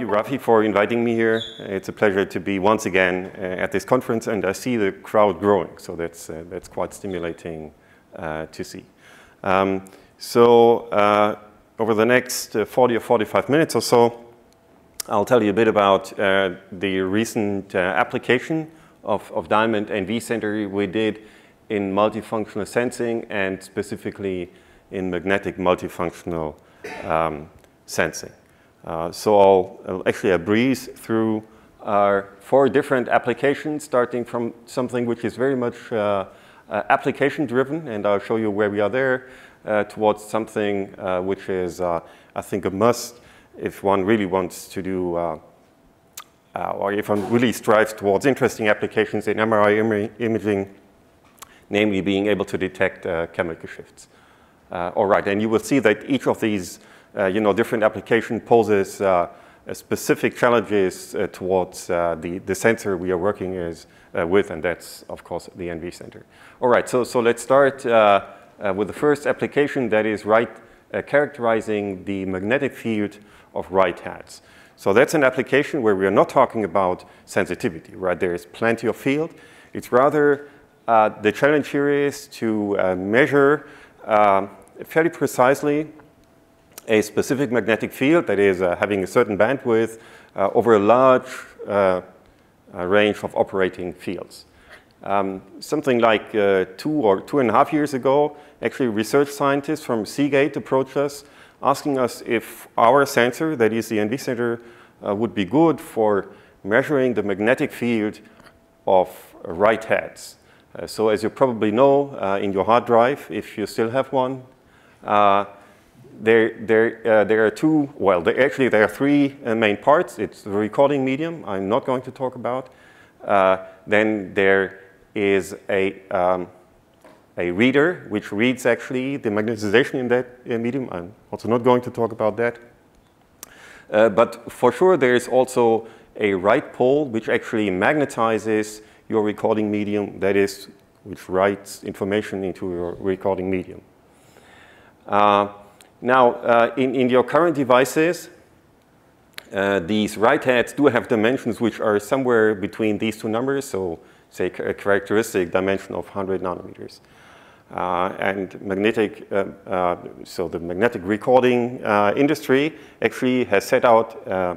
you, Rafi, for inviting me here. It's a pleasure to be once again at this conference, and I see the crowd growing, so that's quite stimulating to see. Over the next 40 or 45 minutes or so, I'll tell you a bit about the recent application of Diamond and vCenter we did in multifunctional sensing and specifically in magnetic multifunctional sensing. So I'll actually breeze through our 4 different applications, starting from something which is very much application driven, and I'll show you where we are there, towards something which is, I think, a must if one really wants to do, or if one really strives towards interesting applications in MRI imaging, namely being able to detect chemical shifts. All right, and you will see that each of these different application poses specific challenges towards the sensor we are working with, and that's, of course, the vCenter. All right, so let's start with the first application, that is characterizing the magnetic field of right hats. So that's an application where we are not talking about sensitivity, right? There is plenty of field. It's rather, the challenge here is to measure fairly precisely a specific magnetic field that is having a certain bandwidth over a large range of operating fields. Something like 2 or 2.5 years ago, actually research scientists from Seagate approached us asking us if our sensor, that is the vCenter, would be good for measuring the magnetic field of right hats. So as you probably know, in your hard drive, if you still have one, there are 2, well, there are 3 main parts. It's the recording medium I'm not going to talk about. Then there is a reader which reads actually the magnetization in that medium. I'm also not going to talk about that. But for sure there is also a right pole which actually magnetizes your recording medium, that is, which writes information into your recording medium. Now, in your current devices, these right hats do have dimensions which are somewhere between these 2 numbers, so say a characteristic dimension of 100 nanometers. And magnetic, so the magnetic recording industry actually has set out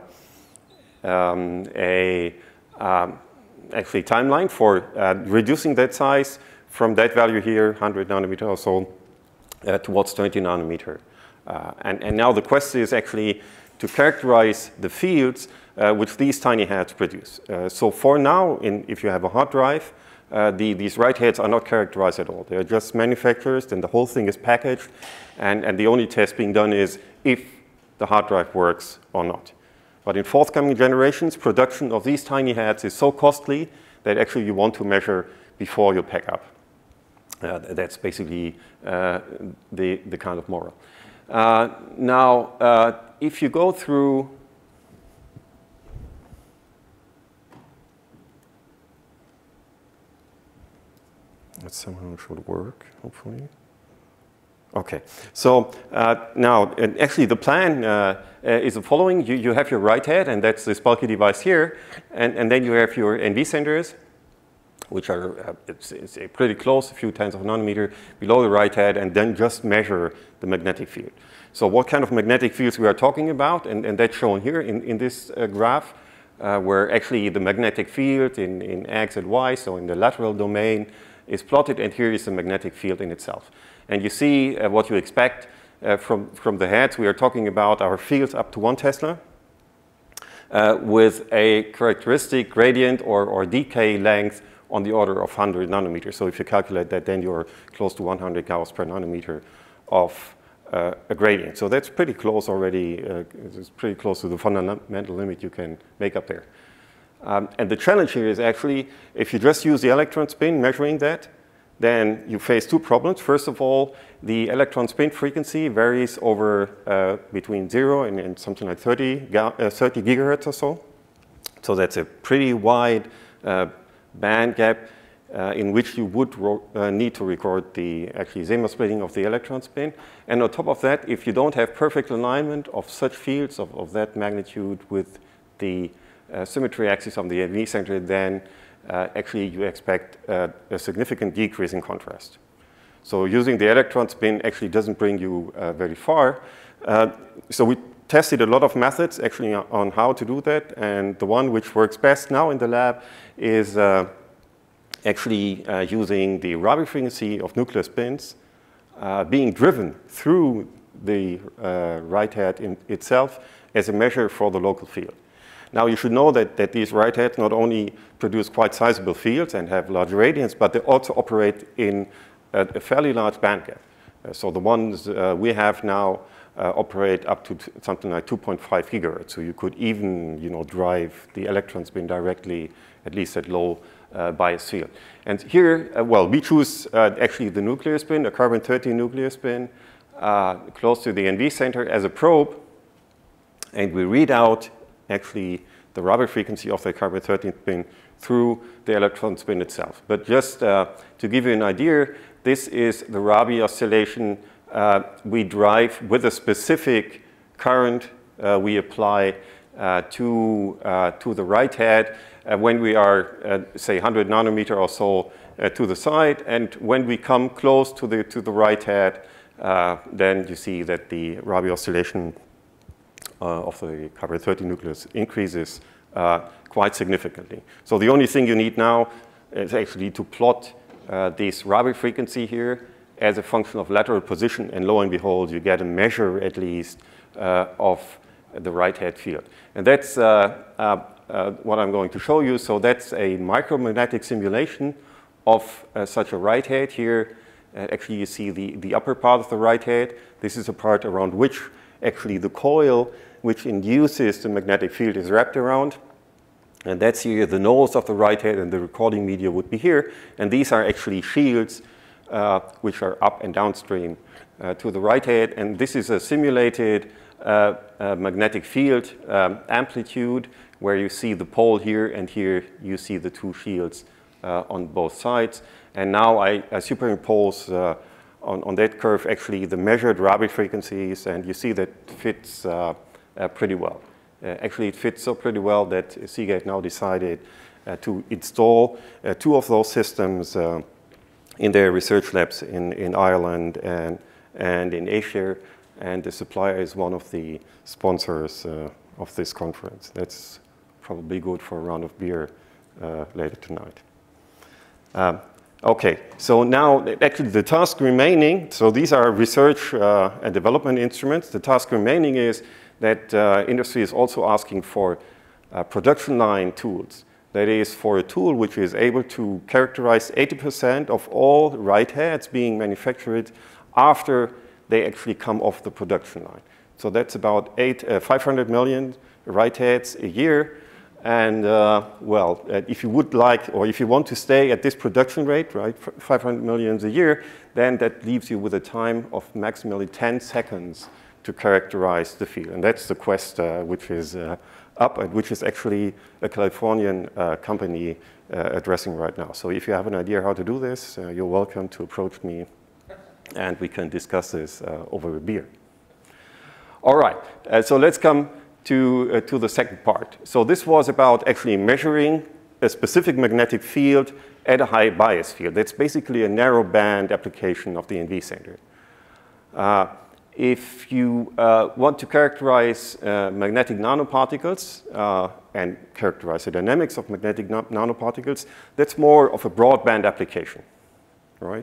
actually timeline for reducing that size from that value here, 100 nanometer or so, towards 20 nanometer. And now the question is actually to characterize the fields which these tiny hats produce. So for now, if you have a hard drive, these right hats are not characterized at all. They are just manufactured, and the whole thing is packaged, and the only test being done is if the hard drive works or not. But in forthcoming generations, production of these tiny hats is so costly that actually you want to measure before you pack up. That's basically the kind of moral. Now, if you go through that somehow should work, hopefully. Okay, so now, actually the plan is the following. You have your right hat, and that's this bulky device here, and then you have your vCenters, which are it's pretty close, a few tens of a nanometer below the right hat, and then just measure the magnetic field. So what kind of magnetic fields we are talking about, and that's shown here in this graph, where actually the magnetic field in X and Y, so in the lateral domain, is plotted, and here is the magnetic field in itself. And you see what you expect from the hats. We are talking about our fields up to 1 Tesla with a characteristic gradient or decay length on the order of 100 nanometers. So if you calculate that, then you're close to 100 Gauss per nanometer of a gradient. So that's pretty close already. It's pretty close to the fundamental limit you can make up there. And the challenge here is actually, if you just use the electron spin measuring that, then you face 2 problems. First of all, the electron spin frequency varies over between 0 and something like 30 gigahertz or so. So that's a pretty wide band gap in which you would need to record the actually Zeeman splitting of the electron spin. And on top of that, if you don't have perfect alignment of such fields of that magnitude with the symmetry axis of the NV center, then actually you expect a significant decrease in contrast. So using the electron spin actually doesn't bring you very far. So we tested a lot of methods actually on how to do that, and the one which works best now in the lab is actually using the Rabi frequency of nuclear spins being driven through the right head in itself as a measure for the local field. Now you should know that these right heads not only produce quite sizable fields and have large radiance, but they also operate in a fairly large bandgap. So the ones we have now operate up to something like 2.5 gigahertz. So you could even, drive the electron spin directly, at least at low bias field. And here, well, we choose actually the nuclear spin, the carbon-13 nuclear spin, close to the NV center as a probe, and we read out actually the Rabi frequency of the carbon-13 spin through the electron spin itself. But just to give you an idea, this is the Rabi oscillation we drive with a specific current we apply to the right head when we are, say, 100 nanometer or so to the side. And when we come close to the right head, then you see that the Rabi oscillation of the carbon-13 nucleus increases quite significantly. So the only thing you need now is actually to plot this Rabi frequency here as a function of lateral position, and lo and behold, you get a measure at least of the right head field. And that's what I'm going to show you. So that's a micromagnetic simulation of such a right head here. Actually, you see the upper part of the right head. This is a part around which actually the coil which induces the magnetic field is wrapped around. And that's here the nose of the right head, and the recording media would be here. And these are actually shields which are up and downstream to the right head. And this is a simulated magnetic field amplitude where you see the pole here, and here you see the two shields on both sides. And now I superimpose on that curve actually the measured Rabi frequencies, and you see that fits pretty well. Actually, it fits so pretty well that Seagate now decided to install two of those systems in their research labs in Ireland and in Asia, and the supplier is one of the sponsors of this conference. That's probably good for a round of beer later tonight. Okay, so now actually the task remaining, so these are research and development instruments. The task remaining is that industry is also asking for production line tools. That is, for a tool which is able to characterize 80% of all right heads being manufactured after they actually come off the production line. So that's about 500 million right heads a year. And well, if you would like, or if you want to stay at this production rate, right, 500 million a year, then that leaves you with a time of maximally 10 seconds to characterize the field. And that's the quest which is up, and which is actually a Californian company addressing right now. So if you have an idea how to do this, you're welcome to approach me, and we can discuss this over a beer. All right, so let's come to the second part. So this was about actually measuring a specific magnetic field at a high bias field. That's basically a narrow band application of the NV center. If you want to characterize magnetic nanoparticles and characterize the dynamics of magnetic nanoparticles, that's more of a broadband application, right?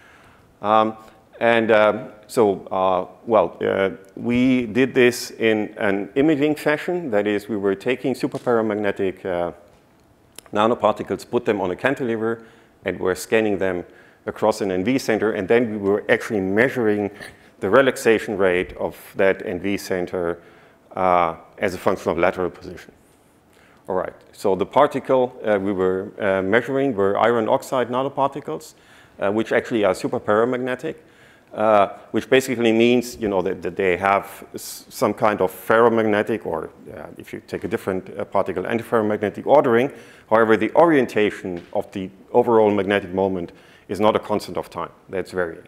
We did this in an imaging fashion. That is, we were taking superparamagnetic nanoparticles, put them on a cantilever, and we're scanning them across an NV center, and then we were actually measuring the relaxation rate of that NV center as a function of lateral position. All right, so the particle we were measuring were iron oxide nanoparticles, which actually are superparamagnetic, which basically means, that they have some kind of ferromagnetic, or if you take a different particle, antiferromagnetic ordering. However, the orientation of the overall magnetic moment is not a constant of time. That's varying.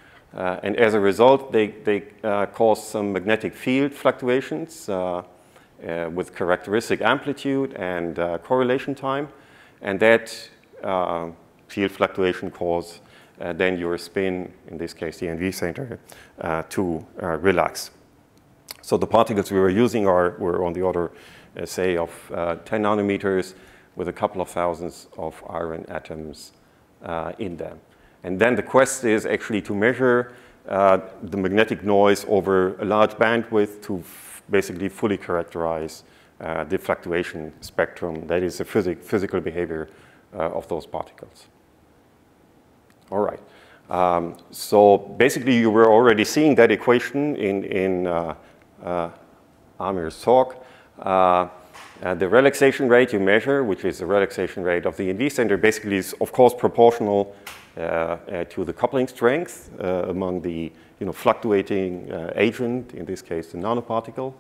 And as a result, they cause some magnetic field fluctuations. with characteristic amplitude and correlation time, and that field fluctuation causes then your spin, in this case the NV center, to relax. So the particles we were using were on the order, say, of 10 nanometers with a couple of thousands of iron atoms in them. And then the quest is actually to measure the magnetic noise over a large bandwidth to basically fully characterize the fluctuation spectrum, that is the physical behavior of those particles. All right. So basically you were already seeing that equation in Amir's talk. The relaxation rate you measure, which is the relaxation rate of the NV center, basically is of course proportional to the coupling strength among the fluctuating agent, in this case the nanoparticle.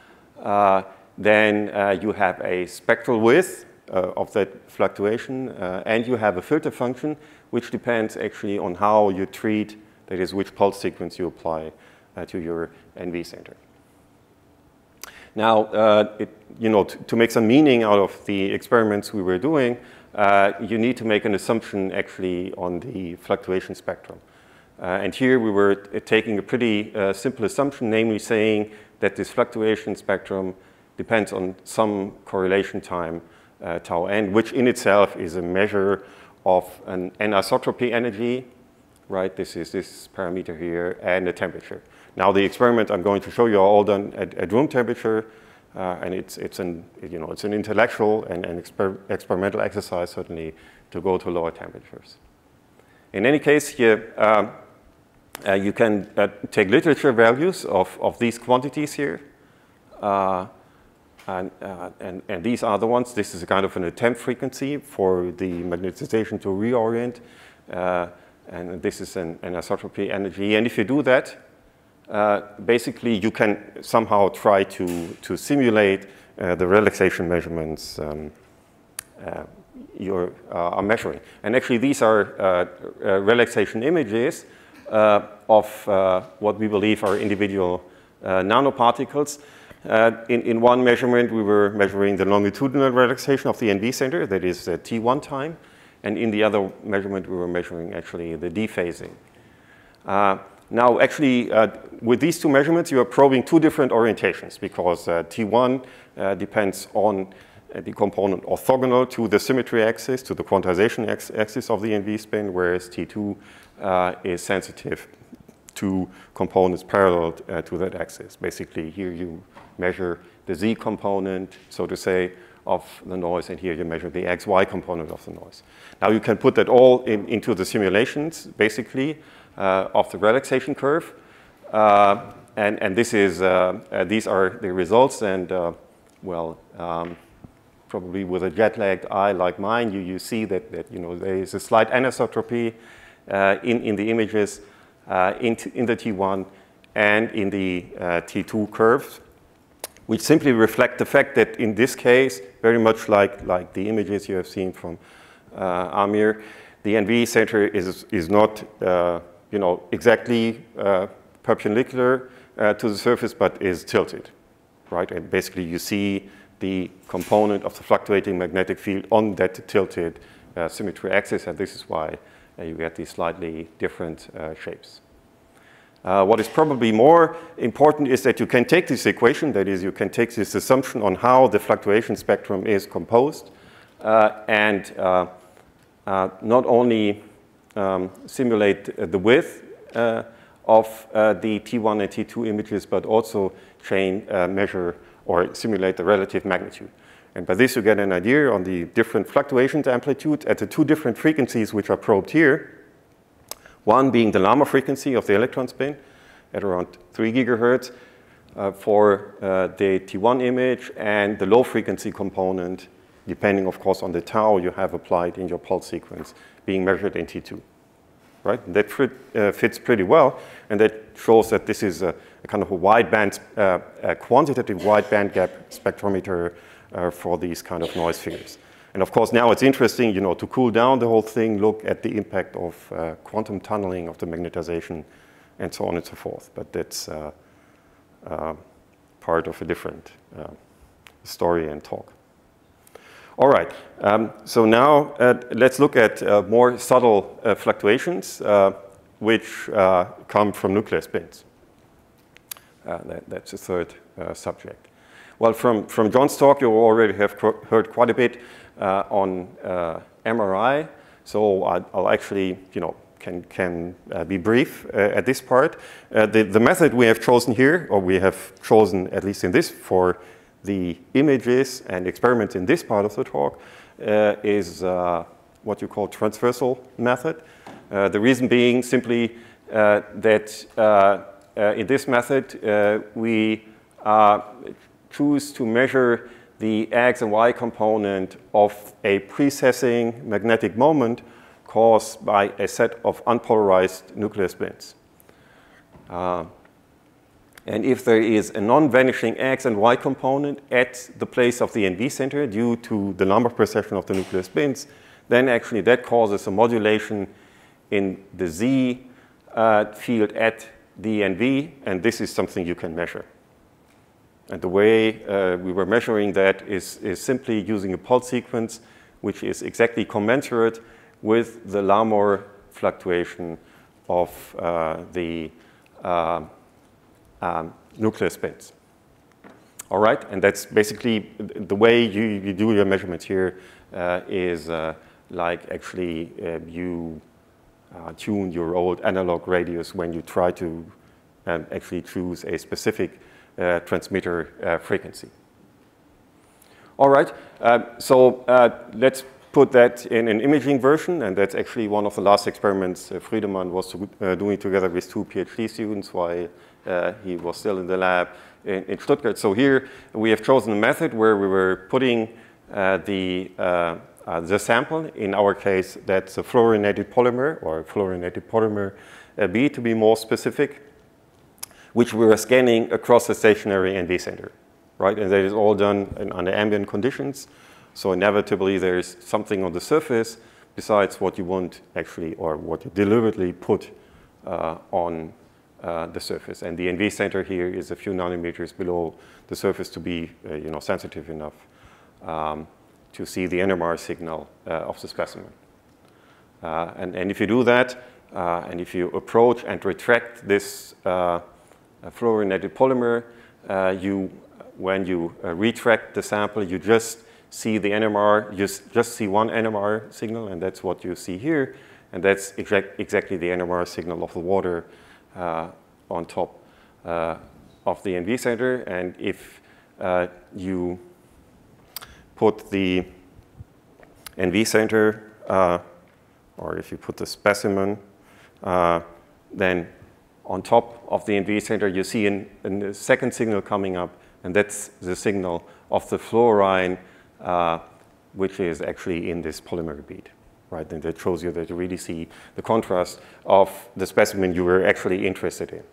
Then you have a spectral width of that fluctuation, and you have a filter function which depends actually on how you treat, that is, which pulse sequence you apply to your NV center. Now, to make some meaning out of the experiments we were doing, you need to make an assumption actually on the fluctuation spectrum. And here we were taking a pretty simple assumption, namely saying that this fluctuation spectrum depends on some correlation time, tau n, which in itself is a measure of an anisotropy energy, right? This is this parameter here, and the temperature. Now the experiment I'm going to show you are all done at room temperature, and it's an intellectual and an experimental exercise certainly to go to lower temperatures. In any case, here you can take literature values of these quantities here. And these are the ones. This is a kind of an attempt frequency for the magnetization to reorient. And this is an anisotropy energy. And if you do that, basically you can somehow try to simulate the relaxation measurements you are measuring. And actually these are relaxation images of what we believe are individual nanoparticles. In one measurement, we were measuring the longitudinal relaxation of the NV center, that is T1 time. And in the other measurement, we were measuring actually the dephasing. Now, actually, with these two measurements, you are probing two different orientations because T1 depends on the component orthogonal to the symmetry axis, to the quantization axis of the NV spin, whereas T2 is sensitive to components parallel to that axis. Basically, here you measure the Z component, so to say, of the noise, and here you measure the XY component of the noise. Now you can put that all into the simulations, basically, of the relaxation curve. And this is, these are the results, and probably with a jet-lagged eye like mine, you see that there is a slight anisotropy in the images in the T1 and in the T2 curves, which simply reflect the fact that in this case, very much like the images you have seen from Amir, the NV center is not exactly perpendicular to the surface, but is tilted, right? And basically you see the component of the fluctuating magnetic field on that tilted symmetry axis, and this is why you get these slightly different shapes. What is probably more important is that you can take this equation, that is, you can take this assumption on how the fluctuation spectrum is composed, and not only simulate the width of the T1 and T2 images, but also measure or simulate the relative magnitude. And by this you get an idea on the different fluctuations amplitude at the two different frequencies which are probed here. One being the Lama frequency of the electron spin at around 3 gigahertz for the T1 image, and the low frequency component, depending of course on the tau you have applied in your pulse sequence, being measured in T2. Right? That fits pretty well, and that shows that this is a kind of a wideband, quantitative wideband gap spectrometer for these kind of noise figures. And of course, now it's interesting, to cool down the whole thing, look at the impact of quantum tunneling of the magnetization, and so on and so forth. But that's part of a different story and talk. All right, so now let's look at more subtle fluctuations which come from nuclear spins. That's the third subject. Well, from John's talk, you already have heard quite a bit on MRI. So I'll actually, can be brief at this part. The method we have chosen here, or we have chosen at least in this for the images and experiments in this part of the talk, is what you call transversal method. The reason being simply that in this method we choose to measure the X and Y component of a precessing magnetic moment caused by a set of unpolarized nuclear spins. And if there is a non-vanishing X and Y component at the place of the NV center due to the number precession of the nuclear spins, then actually that causes a modulation in the Z field at the NV, and this is something you can measure. And the way we were measuring that is simply using a pulse sequence, which is exactly commensurate with the Larmor fluctuation of the nuclear spins. All right, and that's basically the way you do your measurements here is like actually you tune your old analog radios when you try to actually choose a specific transmitter frequency. All right, so let's put that in an imaging version, and that's actually one of the last experiments Friedemann was doing together with 2 PhD students while he was still in the lab in Stuttgart. So here we have chosen a method where we were putting the sample, in our case that's a fluorinated polymer, or fluorinated polymer B to be more specific, which we were scanning across the stationary NV center, right? And that is all done under ambient conditions. So inevitably there's something on the surface besides what you want actually, or what you deliberately put on the surface. And the NV center here is a few nanometers below the surface to be sensitive enough to see the NMR signal of the specimen. And if you do that, and if you approach and retract this fluorinated polymer, when you retract the sample, you just see the NMR, you just see one NMR signal, and that's what you see here. And that's exactly the NMR signal of the water on top of the NV center. And if you put the NV center, or if you put the specimen, then on top of the NV center, you see a second signal coming up, and that's the signal of the fluorine, which is actually in this polymer bead, right? And that shows you that you really see the contrast of the specimen you were actually interested in.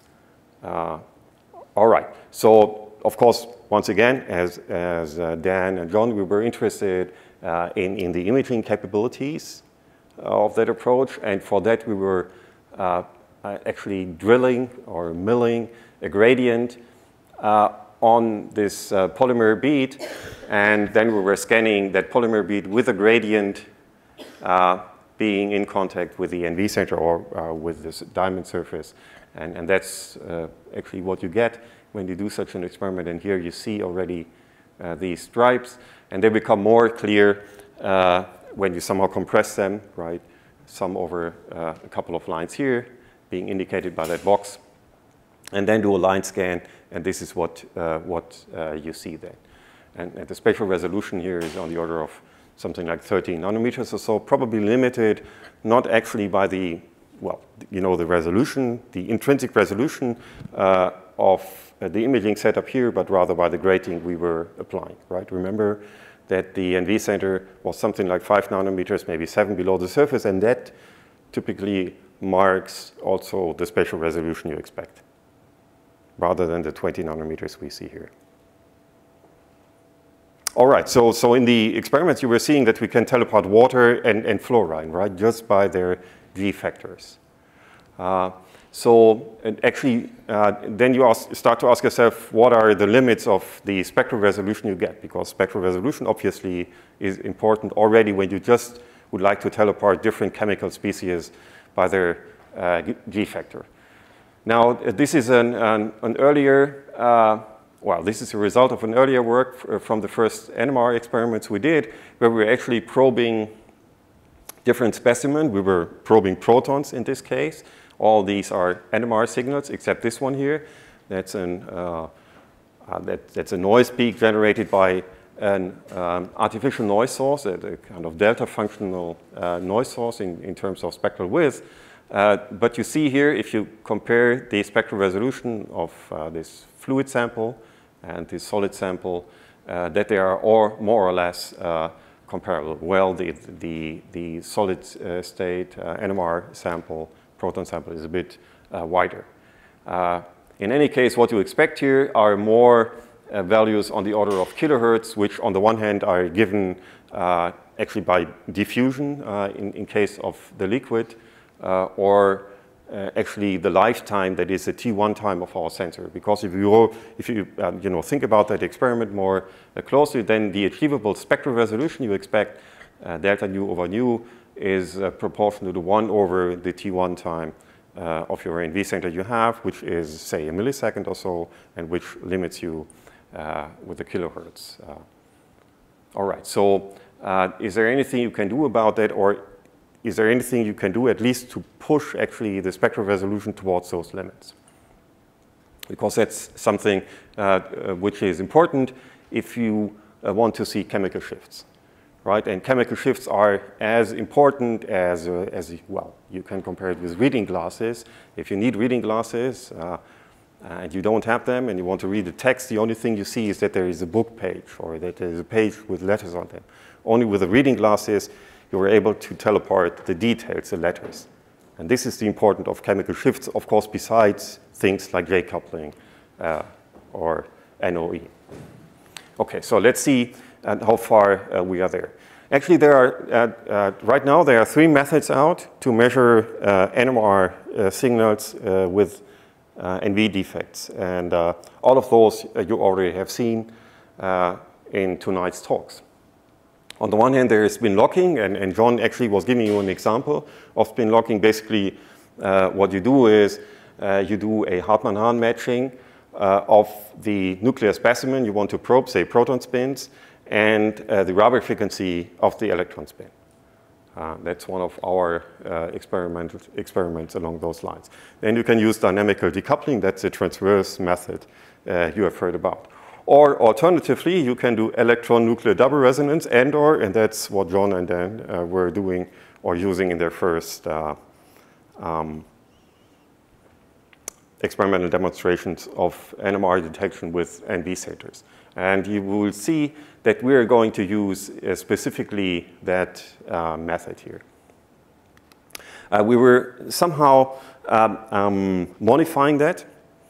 All right, so of course, once again, as Dan and John, we were interested in the imaging capabilities of that approach, and for that we were actually drilling or milling a gradient on this polymer bead, and then we were scanning that polymer bead with a gradient being in contact with the NV center or with this diamond surface. And that's actually what you get when you do such an experiment. And here you see already these stripes, and they become more clear when you somehow compress them, right? Some over a couple of lines here, being indicated by that box, and then do a line scan, and this is what you see then. And the spatial resolution here is on the order of something like 13 nanometers or so, probably limited not actually by the, well, the resolution, the intrinsic resolution of the imaging setup here, but rather by the grating we were applying, right? Remember that the NV center was something like 5 nanometers, maybe 7 below the surface, and that typically marks also the spatial resolution you expect, rather than the 20 nanometers we see here. All right, so in the experiments you were seeing that we can tell apart water and fluorine, right, just by their G factors. So actually, then you start to ask yourself, what are the limits of the spectral resolution you get? Because spectral resolution obviously is important already when you just would like to tell apart different chemical species by their G factor. Now, this is an earlier, well, this is a result of an earlier work from the first NMR experiments we did, where we were actually probing different specimens. We were probing protons in this case. All these are NMR signals, except this one here. That's a noise peak generated by an artificial noise source, a kind of delta functional noise source in terms of spectral width. But you see here, if you compare the spectral resolution of this fluid sample and this solid sample, that they are all more or less comparable. Well, the solid state NMR sample, proton sample, is a bit wider. In any case, what you expect here are more values on the order of kilohertz, which on the one hand are given actually by diffusion in case of the liquid, or actually the lifetime, that is the T1 time of our sensor. Because if you think about that experiment more closely, then the achievable spectral resolution you expect, delta nu over nu, is proportional to 1 over the T1 time of your NV center you have, which is, say, a millisecond or so, and which limits you with the kilohertz. All right, so is there anything you can do about that, or is there anything you can do at least to push actually the spectral resolution towards those limits? Because that's something which is important if you want to see chemical shifts, right? And chemical shifts are as important as well, you can compare it with reading glasses. If you need reading glasses and you don't have them and you want to read the text, the only thing you see is that there is a book page or that there is a page with letters on them. Only with the reading glasses, you were able to tell apart the details, the letters. And this is the importance of chemical shifts, of course, besides things like J-coupling or NOE. Okay, so let's see how far we are there. Actually, there are, right now, there are 3 methods out to measure NMR signals with NV defects. And all of those you already have seen in tonight's talks. On the one hand, there is spin locking, and John actually was giving you an example of spin locking. Basically, what you do is you do a Hartmann-Hahn matching of the nuclear specimen you want to probe, say proton spins, and the Rabe frequency of the electron spin. That's one of our experiments along those lines. Then you can use dynamical decoupling. That's a transverse method you have heard about. Or alternatively, you can do electron-nuclear double resonance and that's what John and Dan were doing or using in their first experimental demonstrations of NMR detection with NV centers. And you will see that we are going to use specifically that method here. We were somehow modifying that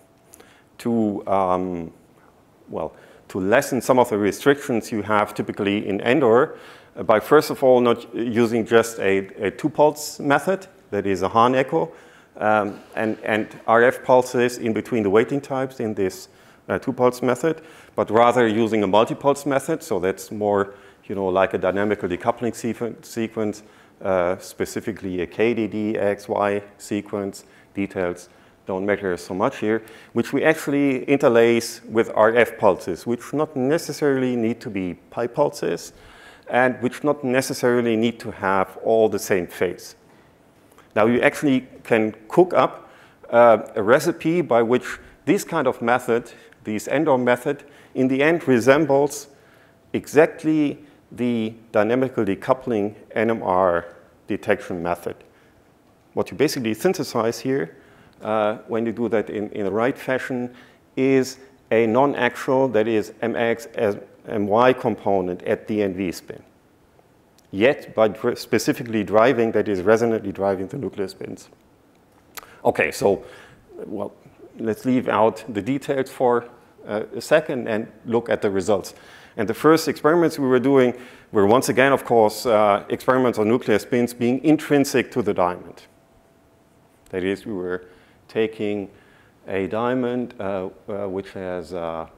to to lessen some of the restrictions you have typically in Endor by first of all not using just a 2-pulse method, that is a Hahn echo, and RF pulses in between the waiting types in this 2-pulse method, but rather using a multi-pulse method, so that's more like a dynamical decoupling sequence, specifically a KDD, XY sequence. Details don't matter so much here, which we actually interlace with RF pulses, which not necessarily need to be pi pulses, and which not necessarily need to have all the same phase. Now you actually can cook up a recipe by which this kind of method, this Endor method, in the end resembles exactly the dynamical decoupling NMR detection method. What you basically synthesize here when you do that in the right fashion is a non-actual, that is MX as MY component at the NV spin. Yet by specifically driving, that is resonantly driving the nuclear spins. Okay, so well, let's leave out the details for a second and look at the results. And the first experiments we were doing were once again, of course, experiments on nuclear spins being intrinsic to the diamond. That is, we were taking a diamond which has,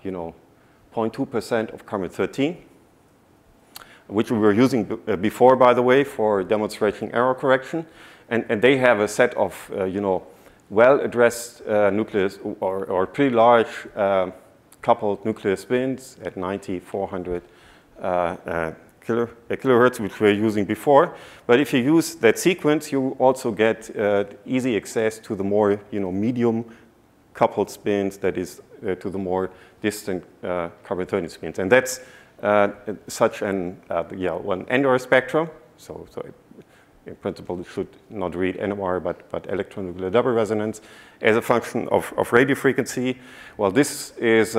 0.2% of carbon-13, which we were using before, by the way, for demonstrating error correction. And they have a set of, well-addressed nucleus or pretty large coupled nuclear spins at 90-400 kilohertz, which we're using before. But if you use that sequence, you also get easy access to the more, medium coupled spins, that is, to the more distant carbon-13 spins. And that's such an Andor spectrum. So in principle, it should not read NMR, but electron nuclear double resonance as a function of radio frequency. Well, this is,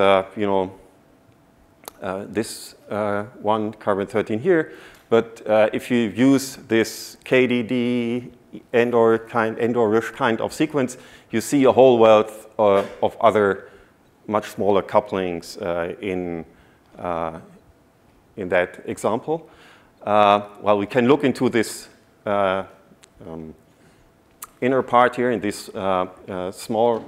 this one carbon-13 here. But if you use this KDD Andor-ish kind of sequence, you see a whole wealth of other much smaller couplings in that example. Well, we can look into this inner part here in this small,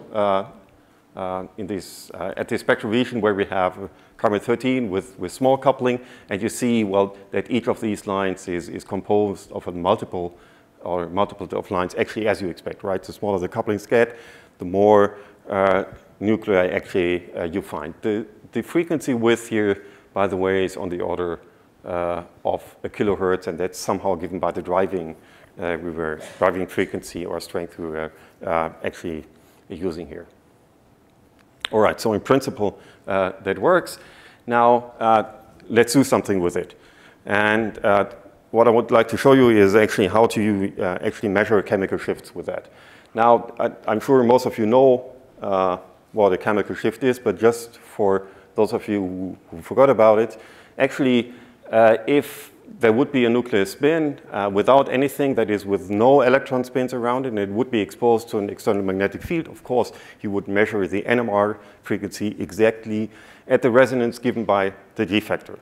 at this spectral region where we have carbon-13 with small coupling, and you see, well, that each of these lines is composed of a multiple of lines, actually, as you expect, right? The smaller the couplings get, the more nuclei actually you find. The frequency width here, by the way, is on the order of a kilohertz, and that's somehow given by the driving frequency or strength we were actually using here. All right, so in principle, that works. Now, let's do something with it. And what I would like to show you is actually how to actually measure chemical shifts with that. Now, I'm sure most of you know what a chemical shift is, but just for those of you who forgot about it, actually, if there would be a nuclear spin without anything, that is with no electron spins around it, and it would be exposed to an external magnetic field, of course, you would measure the NMR frequency exactly at the resonance given by the G factor.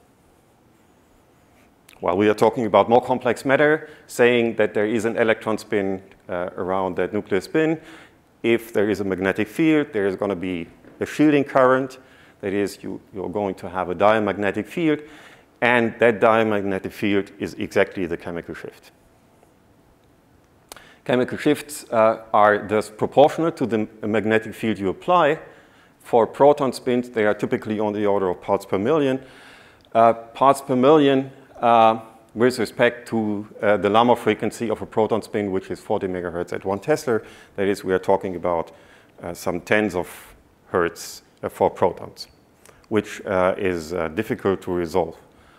While we are talking about more complex matter, saying that there is an electron spin around that nuclear spin, if there is a magnetic field, there is going to be a shielding current. That is, you're going to have a diamagnetic field, and that diamagnetic field is exactly the chemical shift. Chemical shifts are thus proportional to the magnetic field you apply. For proton spins, they are typically on the order of parts per million. Parts per million with respect to the Lambda frequency of a proton spin, which is 40 megahertz at 1 Tesla. That is, we are talking about some tens of hertz for protons, which is difficult to resolve,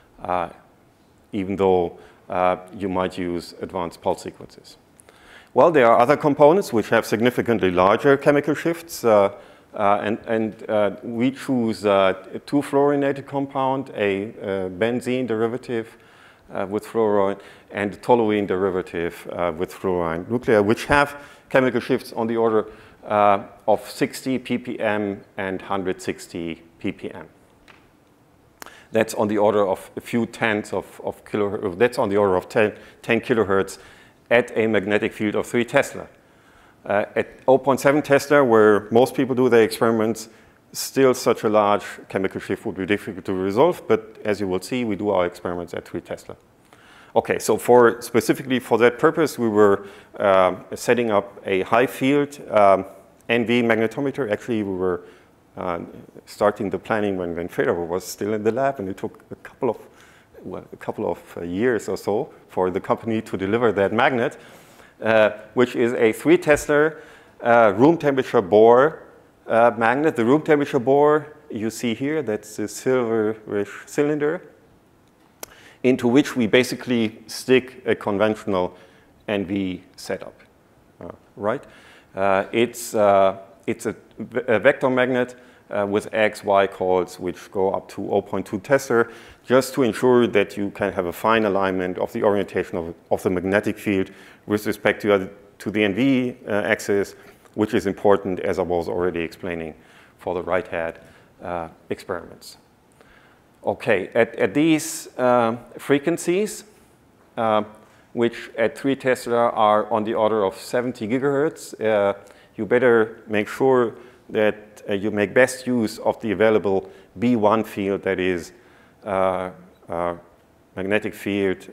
even though you might use advanced pulse sequences. Well, there are other components which have significantly larger chemical shifts, and we choose a 2-fluorinated compound, a benzene derivative with fluorine, and a toluene derivative with fluorine nuclei, which have chemical shifts on the order of 60 ppm and 160 ppm. That's on the order of a few tenths of kilohertz. That's on the order of 10 kilohertz at a magnetic field of 3 Tesla. At 0.7 Tesla, where most people do their experiments, still such a large chemical shift would be difficult to resolve, but as you will see, we do our experiments at 3 Tesla. Okay, so specifically for that purpose, we were setting up a high field NV magnetometer. Actually, we were starting the planning when Federer was still in the lab, and it took a couple of years or so for the company to deliver that magnet, which is a 3 Tesla room temperature Bohr magnet. The room temperature Bohr you see here, that's the silverish cylinder, into which we basically stick a conventional NV setup, right? It's a vector magnet with X, Y coils, which go up to 0.2 Tesla, just to ensure that you can have a fine alignment of the orientation of the magnetic field with respect to the NV axis, which is important, as I was already explaining, for the right hat experiments. Okay, at these frequencies, which at 3 Tesla are on the order of 70 gigahertz, you better make sure that you make best use of the available B1 field, that is magnetic field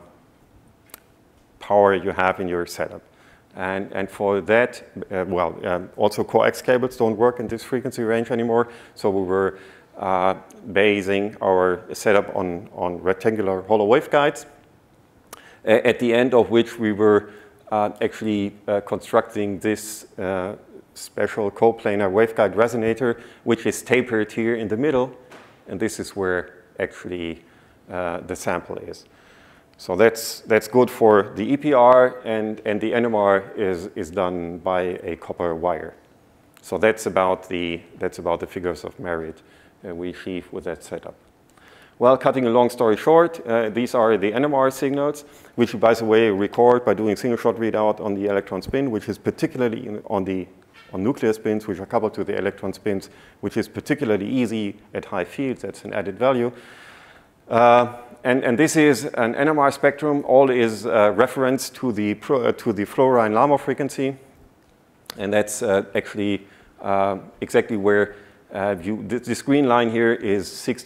power you have in your setup. And for that, also coax cables don't work in this frequency range anymore, so we were basing our setup on rectangular hollow waveguides, at the end of which we were actually constructing this special coplanar waveguide resonator, which is tapered here in the middle, and this is where actually the sample is. So that's good for the EPR, and the NMR is done by a copper wire. So that's about the figures of merit we achieve with that setup. Well, cutting a long story short, these are the NMR signals, which you, by the way, record by doing single-shot readout on the electron spin, which is particularly on nuclear spins, which are coupled to the electron spins, which is particularly easy at high fields. That's an added value. And this is an NMR spectrum. All is referenced to the fluorine-Larmor frequency, and that's actually exactly where this green line here is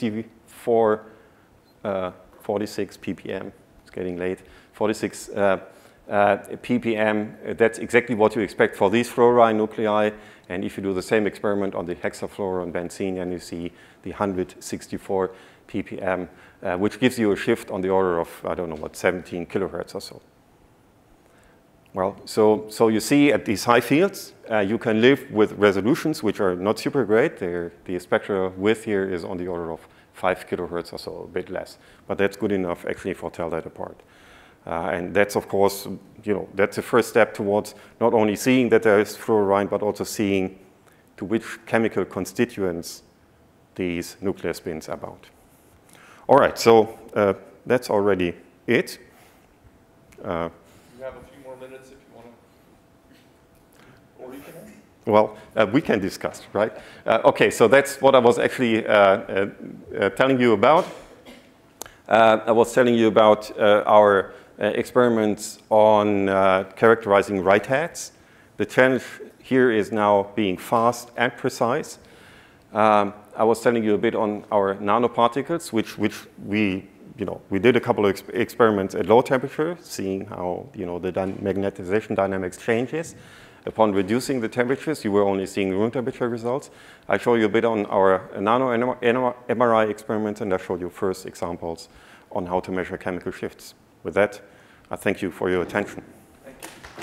46 ppm. It's getting late. 46 ppm. That's exactly what you expect for these fluorine nuclei. And if you do the same experiment on the hexafluorine benzene, and you see the 164 ppm, which gives you a shift on the order of, I don't know what, 17 kilohertz or so. Well, so you see at these high fields, you can live with resolutions which are not super great. The spectral width here is on the order of 5 kilohertz or so, a bit less. But that's good enough actually for tell that apart. And that's, of course, that's the first step towards not only seeing that there is fluorine, but also seeing to which chemical constituents these nuclear spins are bound. All right, so that's already it. You have a few more minutes if you want to. Or you can. Well, we can discuss, right? Okay, so that's what I was actually telling you about. I was telling you about our experiments on characterizing right hats. The challenge here is now being fast and precise. I was telling you a bit on our nanoparticles, which we did a couple of experiments at low temperature, seeing how the magnetization dynamics changes. Upon reducing the temperatures, you were only seeing room temperature results. I show you a bit on our NanoMRI experiments, and I showed you first examples on how to measure chemical shifts. With that, I thank you for your attention. Thank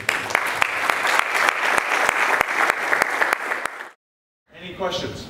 you. Any questions?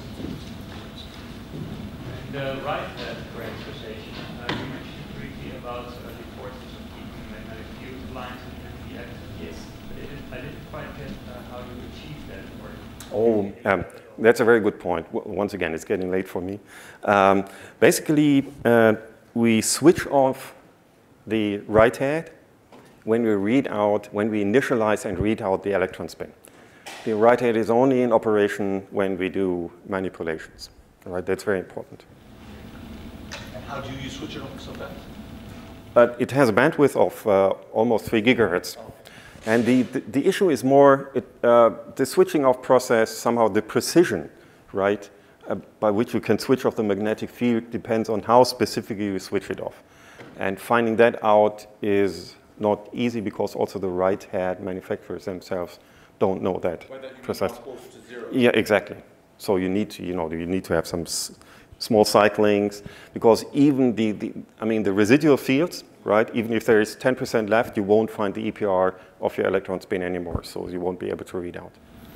The right characterization, you mentioned briefly about the importance of keeping magnetic field lines and reactive. Yes. But I didn't quite get how you achieve that. That's a very good point. Once again, it's getting late for me. Basically, we switch off the right hat when we initialize and read out the electron spin. The right hat is only in operation when we do manipulations. All right, that's very important. And how do you switch it off so fast? It has a bandwidth of almost 3 gigahertz. And the issue is more the switching off process, somehow the precision, right, by which you can switch off the magnetic field depends on how specifically you switch it off. And finding that out is not easy because also the right hat manufacturers themselves don't know that precisely. Yeah, exactly. So you need to, you need to have some small cyclings because even the residual fields, right? Even if there is 10% left, you won't find the EPR of your electron spin anymore, so you won't be able to read out.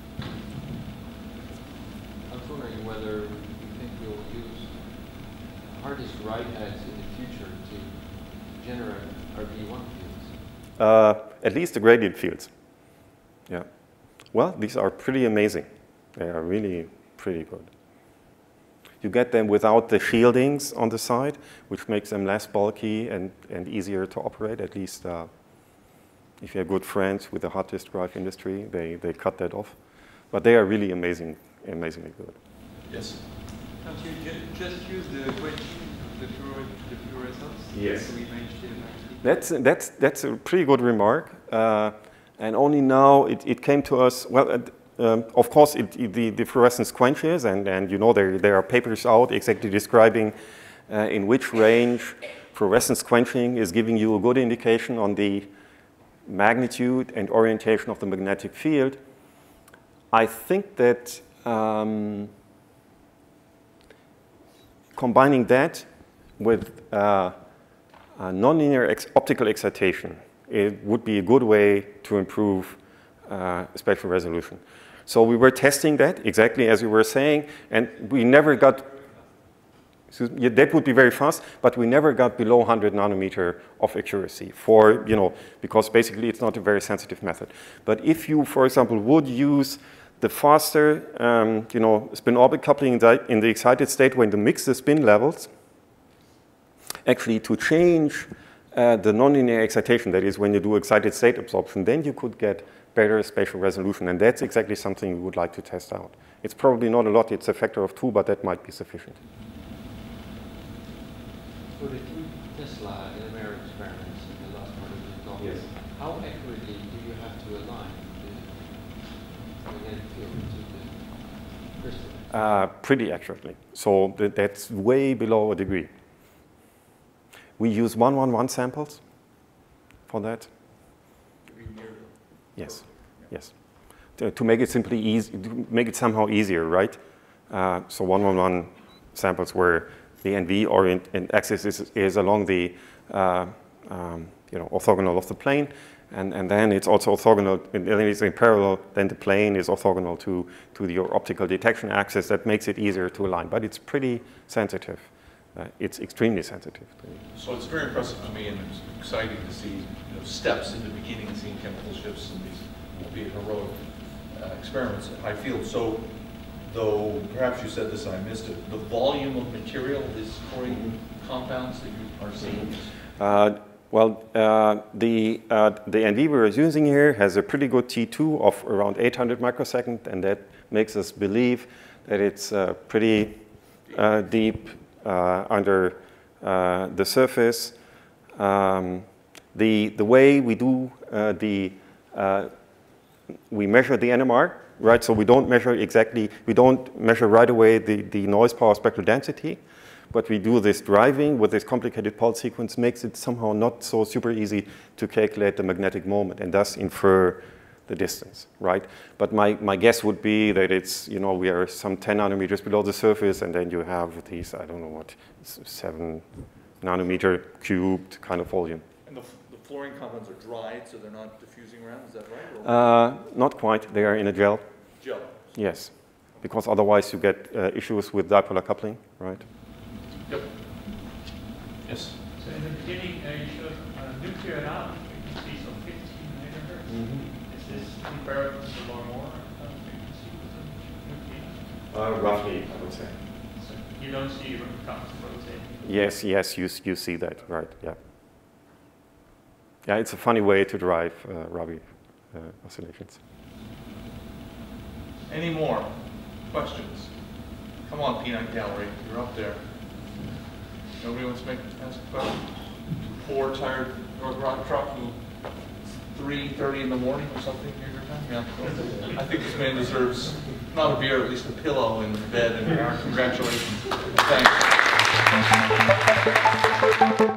I was wondering whether you think you'll use hardest right hats in the future to generate RB1 fields. At least the gradient fields. Yeah. Well, these are pretty amazing. They are really pretty good. You get them without the shieldings on the side, which makes them less bulky and easier to operate. At least if you have good friends with the hard disk drive industry, they cut that off. But they are really amazingly good. Yes? Can't you just use the equation of the fluorescence? Yes. We managed to That's a pretty good remark. And only now it came to us, well, of course, the fluorescence quenches, and you know there are papers out exactly describing in which range fluorescence quenching is giving you a good indication on the magnitude and orientation of the magnetic field. I think that combining that with nonlinear optical excitation, it would be a good way to improve spectral resolution. So we were testing that exactly as you were saying, and we never got, that would be very fast, but we never got below 100 nanometer of accuracy for, because basically it's not a very sensitive method. But if you, for example, would use the faster, spin-orbit coupling in the excited state when you mix the spin levels, actually to change the nonlinear excitation, that is when you do excited state absorption, then you could get better spatial resolution, and that's exactly something we would like to test out. It's probably not a lot, it's a factor of 2, but that might be sufficient. For the 2 Tesla NMR experiments in the last part of the talk, yes. How accurately do you have to align the magnetic field to the crystal? Pretty accurately. So that's way below a degree. We use 111 samples for that. Yes, yes. To make it simply easy, to make it somehow easier, right? So 111 samples where the NV orient axis is along the orthogonal of the plane, and then it's also orthogonal. And then it's in parallel. Then the plane is orthogonal to your optical detection axis. That makes it easier to align, but it's pretty sensitive. It's extremely sensitive. So it's very impressive to me, and it's exciting to see steps in the beginning, seeing chemical shifts in these, albeit heroic experiments at high field. So, though perhaps you said this and I missed it, the volume of material is for compounds that you are seeing? The NV we're using here has a pretty good T2 of around 800 microsecond, and that makes us believe that it's pretty deep under the surface. The way we do we measure the NMR, right? So we don't measure exactly, we don't measure right away the noise power spectral density, but we do this driving with this complicated pulse sequence, makes it somehow not so super easy to calculate the magnetic moment and thus infer the distance, right? But my guess would be that it's, we are some 10 nanometers below the surface, and then you have these, I don't know what, 7 nanometer cubed kind of volume. And the fluorine compounds are dried, so they're not diffusing around, is that right? Not quite, they are in a gel. Gel? Yes, because otherwise you get issues with dipolar coupling, right? Yep. Yes? So in the beginning, you showed nuclear analysis, we can see some 15 megahertz. Mm-hmm. Is this comparable to the more frequency with the nuclear? Roughly, I would say. So you don't see compounds rotating? Yes, you see that, right, yeah. Yeah, it's a funny way to drive Rabi oscillations. Any more questions? Come on, Peanut Gallery, you're up there. Nobody wants to ask a question? Poor, tired Wrachtrup who 3:30 in the morning or something here your time? Yeah. I think this man deserves not a beer, at least a pillow in bed, and congratulations. Thanks.